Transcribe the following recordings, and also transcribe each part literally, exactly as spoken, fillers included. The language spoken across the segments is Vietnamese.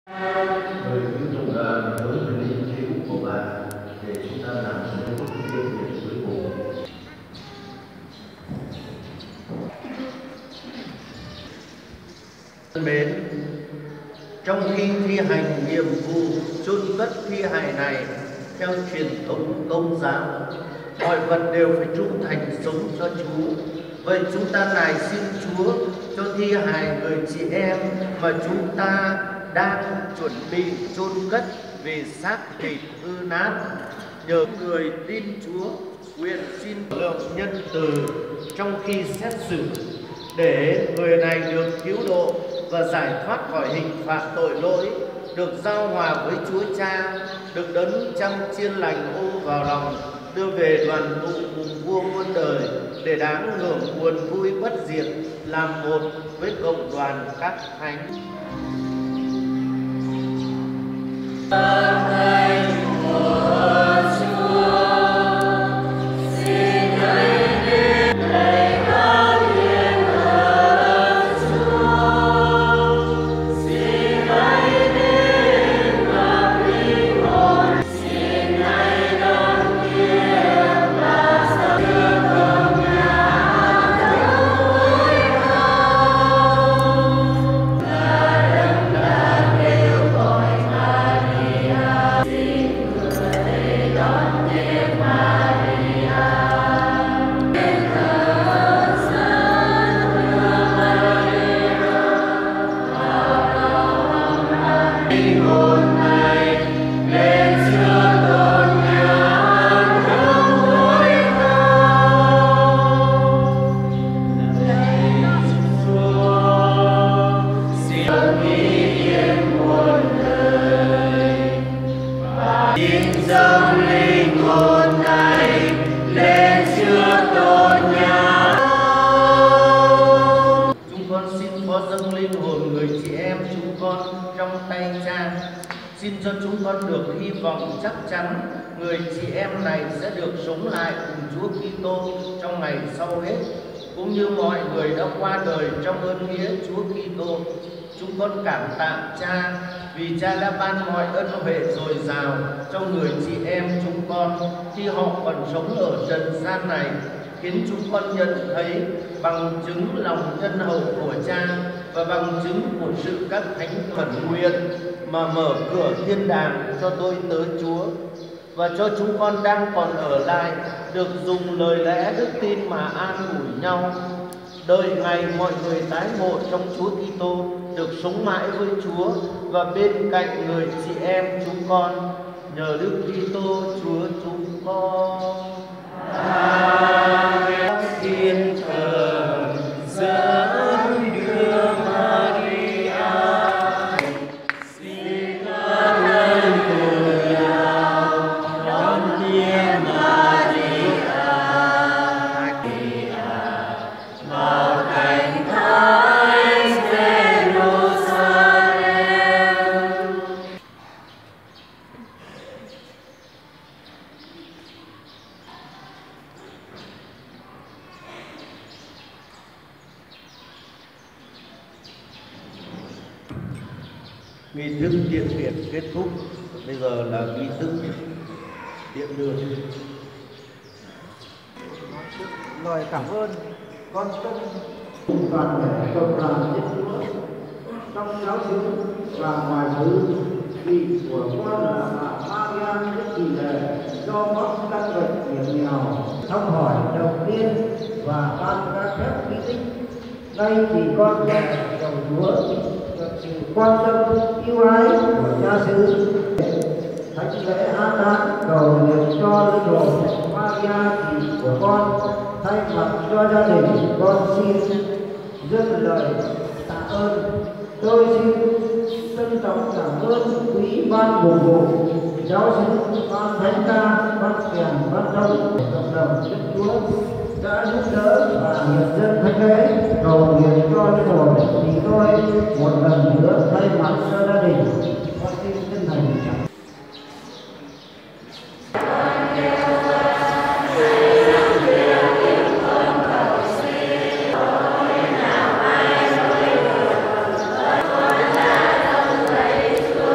Người kính trọng đoàn với linh hữu của bà để chúng ta làm một phút tiêu biệt cuối cùng. Thân mến, trong khi thi hành nhiệm vụ chôn cất thi hài này theo truyền thống Công giáo, mọi vật đều phải trung thành sống cho Chúa. Vậy chúng ta nài xin Chúa cho thi hài người chị em mà chúng ta đang chuẩn bị chôn cất vì xác thịt hư nát, nhờ người tin Chúa nguyện xin lượng nhân từ trong khi xét xử, để người này được cứu độ và giải thoát khỏi hình phạt tội lỗi, được giao hòa với Chúa Cha, được đấng chăm chiên lành ô vào lòng, đưa về đoàn tụ cùng vua muôn đời, để đáng hưởng nguồn vui bất diệt, làm một với cộng đoàn các thánh. Xin cho chúng con được hy vọng chắc chắn người chị em này sẽ được sống lại cùng Chúa Kitô trong ngày sau hết, cũng như mọi người đã qua đời trong ơn nghĩa Chúa Kitô. Chúng con cảm tạ Cha vì Cha đã ban mọi ân huệ dồi dào cho người chị em chúng con khi họ còn sống ở trần gian này, khiến chúng con nhận thấy bằng chứng lòng nhân hậu của Cha và bằng chứng của sự các thánh khẩn nguyện mà mở cửa thiên đàng cho tôi tớ Chúa, và cho chúng con đang còn ở lại được dùng lời lẽ đức tin mà an ủi nhau, đợi ngày mọi người tái ngộ trong Chúa Kitô, được sống mãi với Chúa và bên cạnh người chị em chúng con, nhờ Đức Kitô Chúa chúng con. Amen. Thiên thần dẫn đưa Maria, xin ơn cùng nhau đón tiếp Maria, vào thành thánh Jerusalem. Nghi thức điện biệt kết thúc, bây giờ là nghi thức điện đường. Lời cảm ơn con tâm toàn thể cộng đoàn Thiên Chúa trong giáo xứ và ngoài xứ, vì của con là bà Maria rất kỳ lệ do mắc căn bệnh hiểm nghèo, thăm hỏi đầu tiên và ban các phép ký tích. Nay thì con sẽ cầu Chúa được sự quan tâm yêu ái của cha xứ. Thánh lễ an táng cầu nguyện cho linh hồn Maria chị của con. Thay mặt cho gia đình, con xin dâng lời tạ ơn. Tôi xin trân trọng cảm ơn quý ban bồi vụ, giáo sư, ban thánh ca, ban kèn, ban thông, cộng đồng Đức Chúa đã giúp đỡ và hiện dân thánh lễ cầu nguyện cho linh hồn thì tôi một lần nữa thay mặt cho gia đình con xin chân thành cảm ơn. Hãy subscribe cho kênh Ghiền Mì Gõ để không bỏ lỡ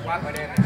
Quá khỏi đen này.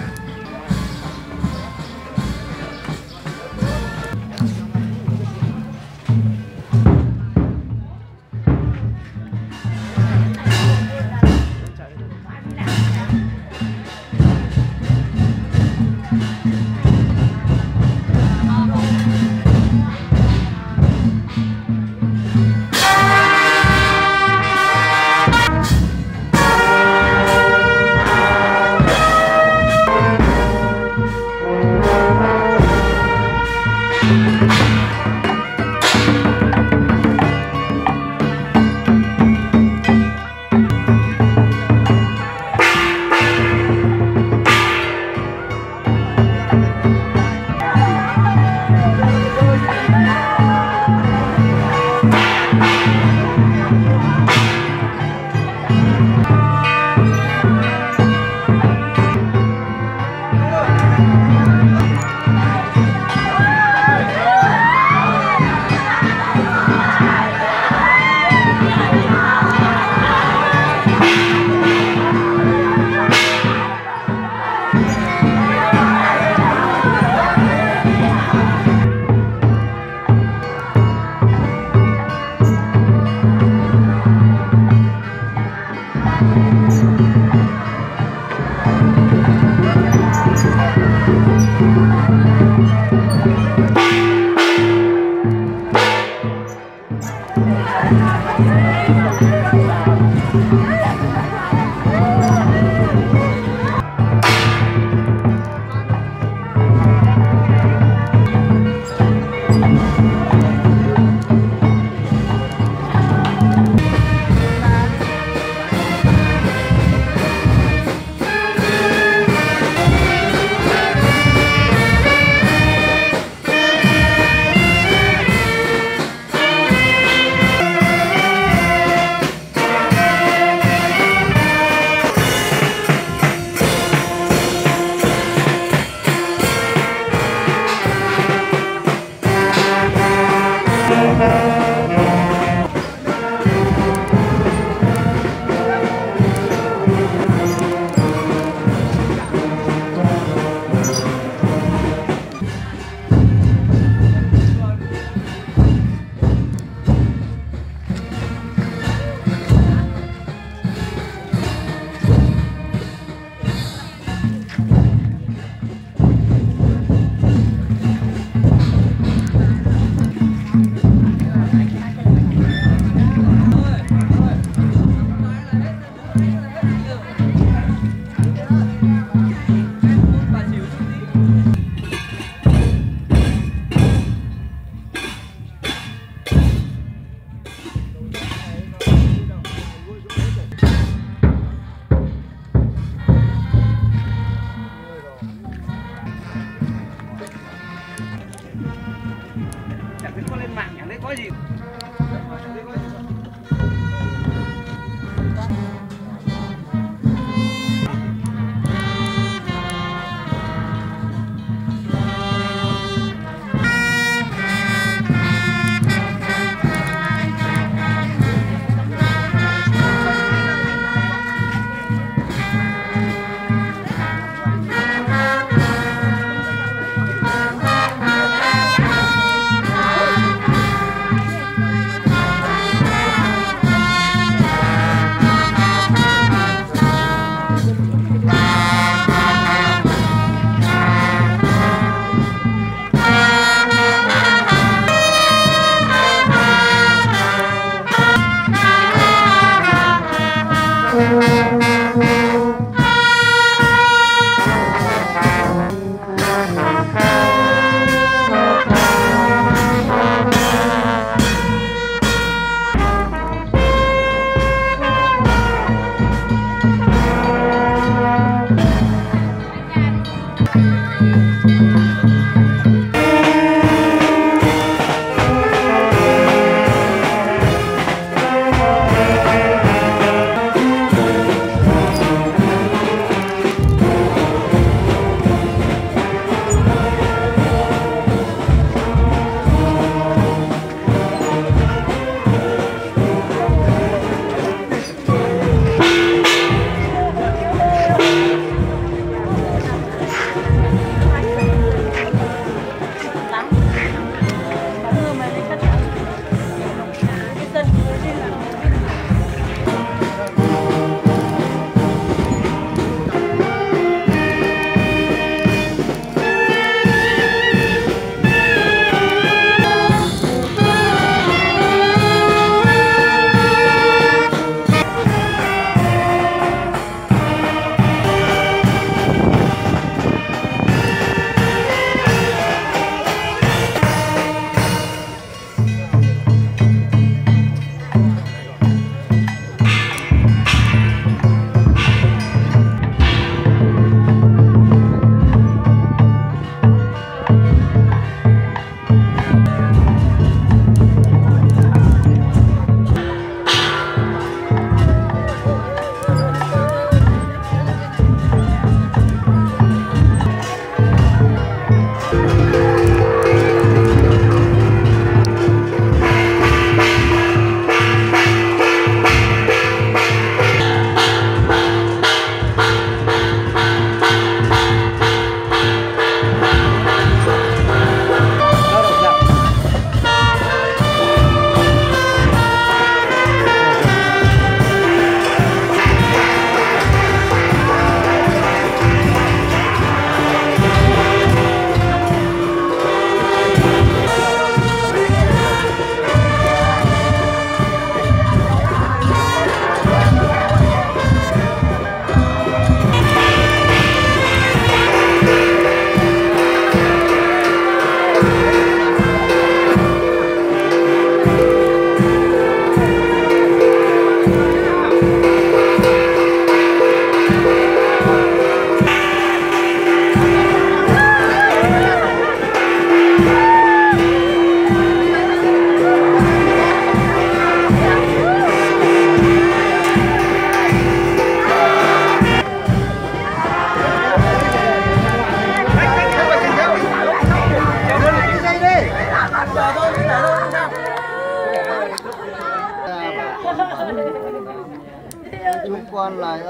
Chẳng thấy có lên mạng, chẳng thấy có gì.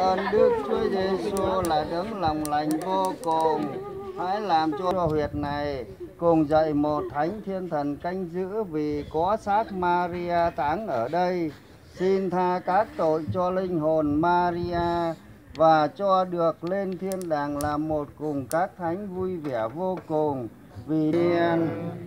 ơn Đức Chúa Giêsu là đấng lòng lành vô cùng. Hãy làm cho huyệt này cùng dậy một thánh thiên thần canh giữ, vì có xác Maria táng ở đây. Xin tha các tội cho linh hồn Maria và cho được lên thiên đàng làm một cùng các thánh vui vẻ vô cùng. Vì điên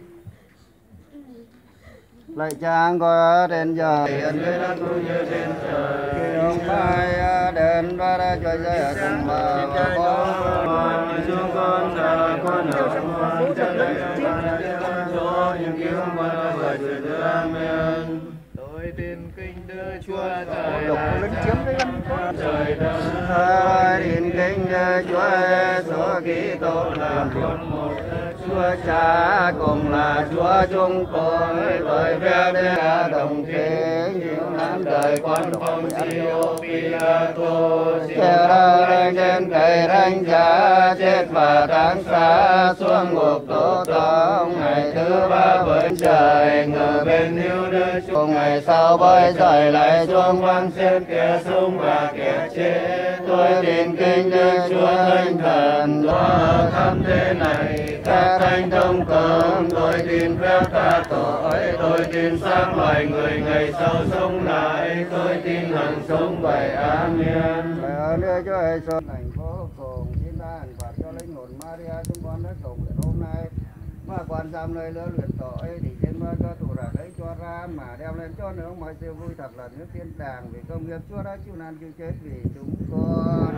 lạy Cha có đến giờ hiện với đất cũng như trên trời, khi ông mai đến và đã cho dây ở cùng bà và con chúng con là con ở con chân lấy con cho những cứu con bởi sự tự amen. Tôi tin kinh Đức Chúa Trời là trời đất, tôi tin kinh Đức Chúa Giêsu Kitô là con một Chúa Cha cùng là Chúa chúng tôi, bởi phép đã đồng tính chịu nạn đời con phong siêu Pilato, chịu đau đánh trên cây thánh giá, chết và táng xa xuống ngục tổ tông. Ngày thứ ba với trời ngự bên hữu Đức Chúa, ngày sau bơi dậy lại chuông vang xét kẻ sống và kẻ chết. Tôi tin kinh Đức Chúa Thánh Thần cho khắp thế này các thánh thông cơm. Tôi tin phép tha tội, tôi tin xác loài người ngày sau sống lại, tôi tin hằng sống vậy. Amen. Lạy ơn Đức Chúa Giêsu thành vô cùng, xin tha hình phạt cho linh hồn Maria chúng con đã cầu nguyện hôm nay, mà quan giam nơi lỡ luyện tội thì trên mơ cho tù ra đấy cho ra, mà đem lên cho nữa mọi sự vui thật là nước thiên đàng, vì công nghiệp Chúa đã chịu nạn chịu chết vì chúng con.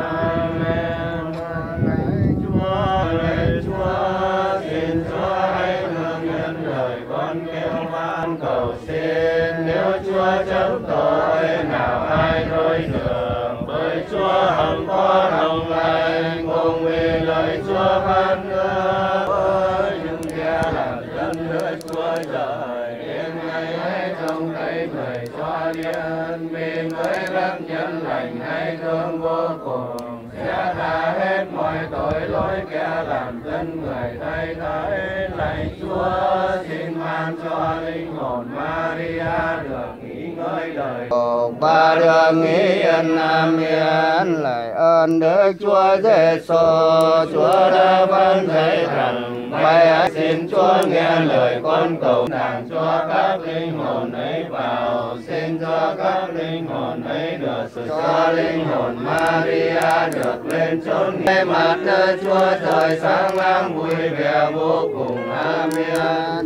Amen. Lạy Chúa, lạy Chúa, xin Chúa hãy thương nhân lời con kêu van cầu xin. Nếu Chúa chấp tội nào ai đôi đường, bởi Chúa hằng có lòng lành, cùng vì lời Chúa phán hứa với những kẻ làm dân nữa Chúa trời. Đến ngày ấy trong tay người cho điên, vì với các nhân lành hay thương vô cùng, sẽ tha hết mọi tội lỗi kẻ làm dân người thay thế. Lạy Chúa, xin ban cho linh hồn Maria được nghỉ ngơi đời. Ba được nghỉ yên. Amen. Lạy ơn Đức Chúa Giêsu, Chúa đã ban dạy rằng vậy xin Chúa nghe lời con cầu nàng cho các linh hồn ấy vào. Xin cho các linh hồn ấy được sự cho linh hồn Maria được lên chốn ngay mặt nơi Chúa trời sáng láng vui vẻ vô cùng. Amen.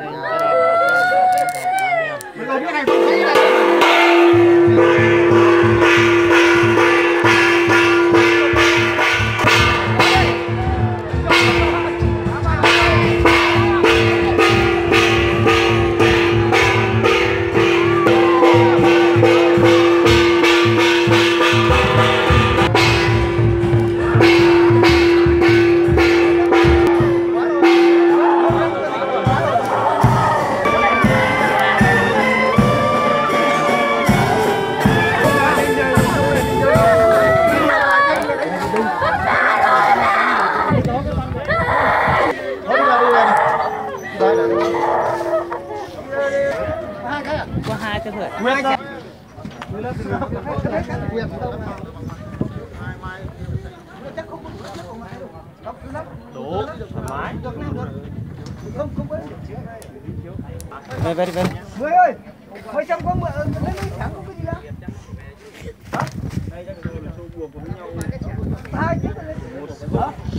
Có hai cái thôi. Nguyên đó. Đủ, thoải mái. Về về về. Mười ơi, hồi trong có mười lấy lấy chẳng có cái gì đâu. Hả? Đây chắc là buộc cùng nhau. Hai chiếc lên.